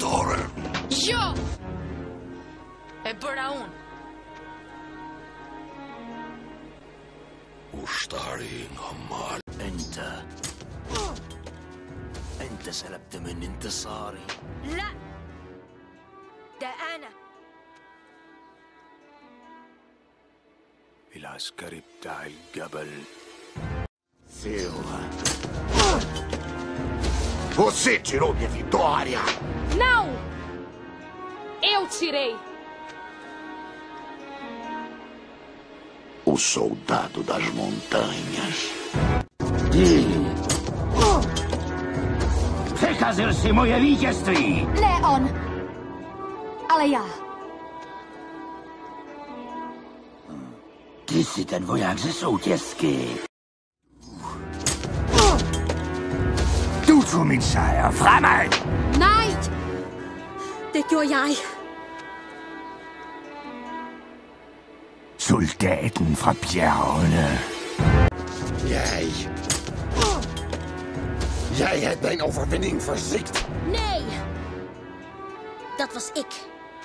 dåren. Jo! E bëra unë. Ushtari nga mal. انت سلبت من انتصاري. لا ده أنا. العسكري بتاع الجبل. Silva. Você tirou minha vitória! Não! Eu tirei! O soldado das montanhas. Przekazujesz si moje vítězství! Ne on, ale já. Ty jsi ten voják ze soutězky. Du tog min sejr fremad! Nej, det gjorde jeg. Soldaten fra bjergene. Jij hebt mijn overwinning verziekt. Nee, dat was ik.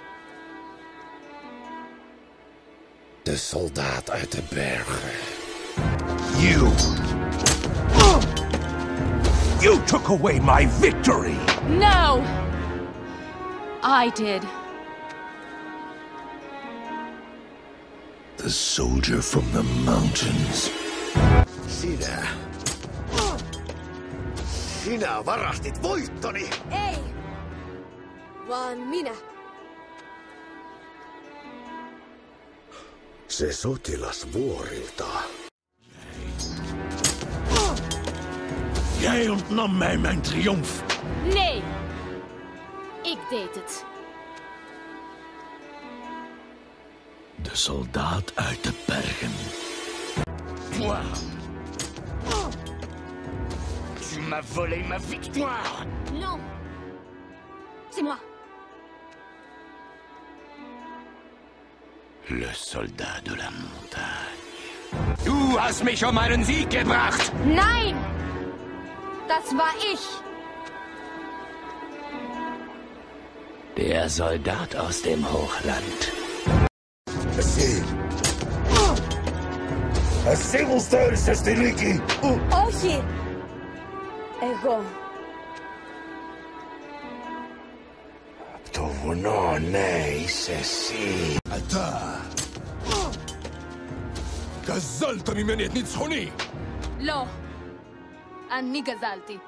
De soldaat uit de bergen. You took away my victory! No! I did. The soldier from the mountains. Sinä varastit voittoni! Ei, vaan minä. Se sotilas vuorilta. Jij ontnam mij mijn triomf. Nee! Ik deed het. De soldaat uit de bergen. Tu m'as volé ma victoire! Non, c'est moi. Le soldat de la montagne. Du hast mich um einen Sieg gebracht! Nein, das war ich. Der Soldat aus dem Hochland. Sivulstöylissä, Stiliki! Όχι, εγώ. Το βουνό, ναι, είσαι εσύ. גזלת ממני את ניצחוני! לא. אני גזלתי.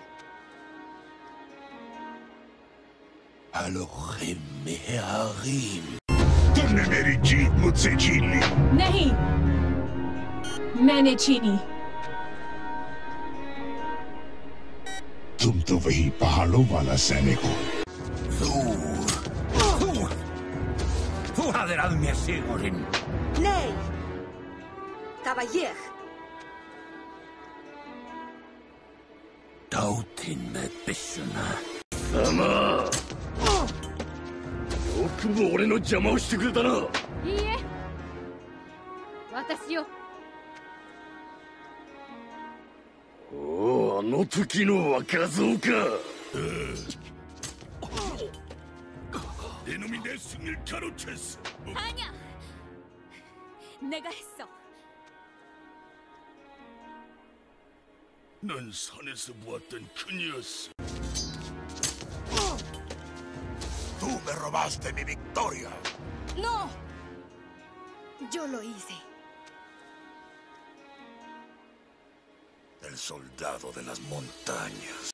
הלוחם מההרים. Tunnemeri Mutsechili. नहीं! मैंने चीनी. तुम तो वही पहाड़ों वाला सैनिक हो. Þú hafðir að mér sigurinn. Nei, það var ég. Dátinn með byssuna. Sama! よくも俺の邪魔をしてくれたな。 いいえ。私よ。 おお、あの時の若造か。Denomination il Carotes. 아니야. 내가 했어. 난 산에서 보았던 그녀였어. Tú me robaste mi victoria. No, yo lo hice. El soldado de las montañas.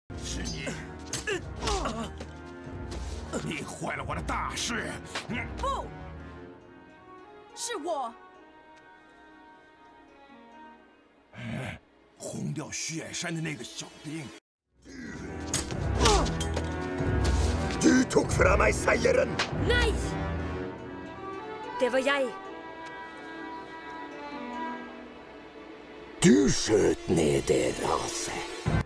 你坏了我的大事！ 不，是我。 轰掉虚矮山的那个小兵。 Du tog fra mig seieren. Nej, det var jag. Du sköt ner det raset.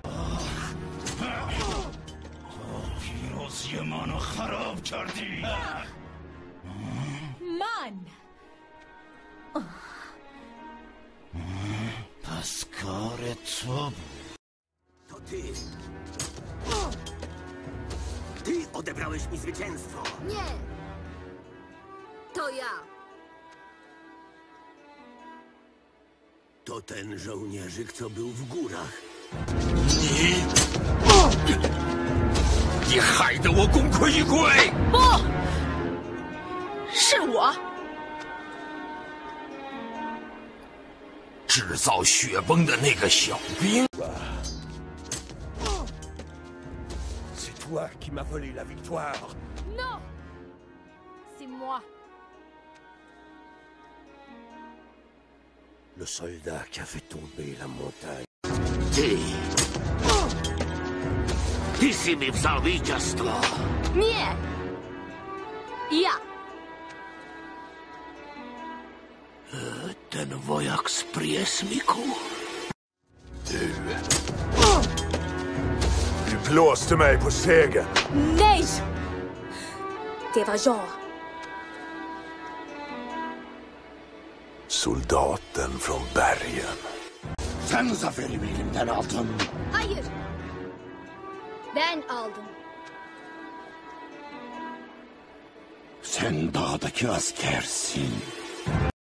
Hiroshima خراب کردی. من! پس کار تو بود. To ty. Ty odebrałeś Obiecałeś mi zwycięstwo. Nie! To ja. To ten żołnierzyk, co był w górach. 你害得我功亏一篑！ 不！是我！ 制造雪崩的那个小兵。 C'est toi qui m'as volé la victoire. Non! C'est moi. Le soldat qui a fait tomber la montagne. Ty si mi vzal víťazstvo. Nie! Ja! Ten vojak z priesmiku. Du blåste mig på segern. Nej! Det var jag. Soldaten från bergen. Sen zaferimi elimden aldın. Hayır. Ben aldım. Sen dağdaki askersin.